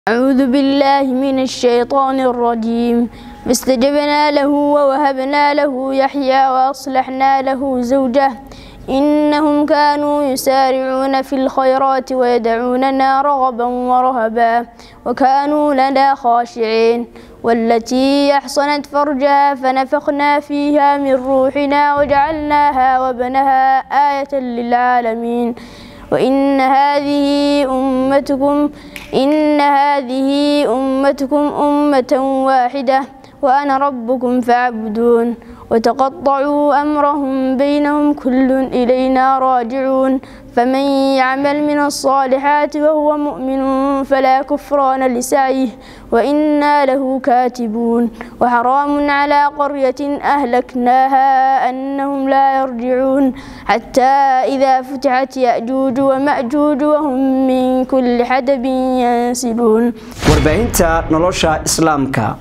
أعوذ بالله من الشيطان الرجيم. فاستجبنا له ووهبنا له يحيى وأصلحنا له زوجه إنهم كانوا يسارعون في الخيرات ويدعوننا رغبا ورهبا وكانوا لنا خاشعين. والتي أحصنت فرجها فنفخنا فيها من روحنا وجعلناها وابنها آية للعالمين. وإن هذه أمتكم أمة واحدة وأنا ربكم فاعبدون. وتقطعوا أمرهم بينهم كل إلينا راجعون. فمن يعمل من الصالحات وهو مؤمن فلا كفران لسعيه وإنا له كاتبون. وحرام على قرية أهلكناها أنهم لا يرجعون حتى إذا فتحت يأجوج ومأجوج وهم من كل حدب ينسلون. warbaahinta nolosha islaamka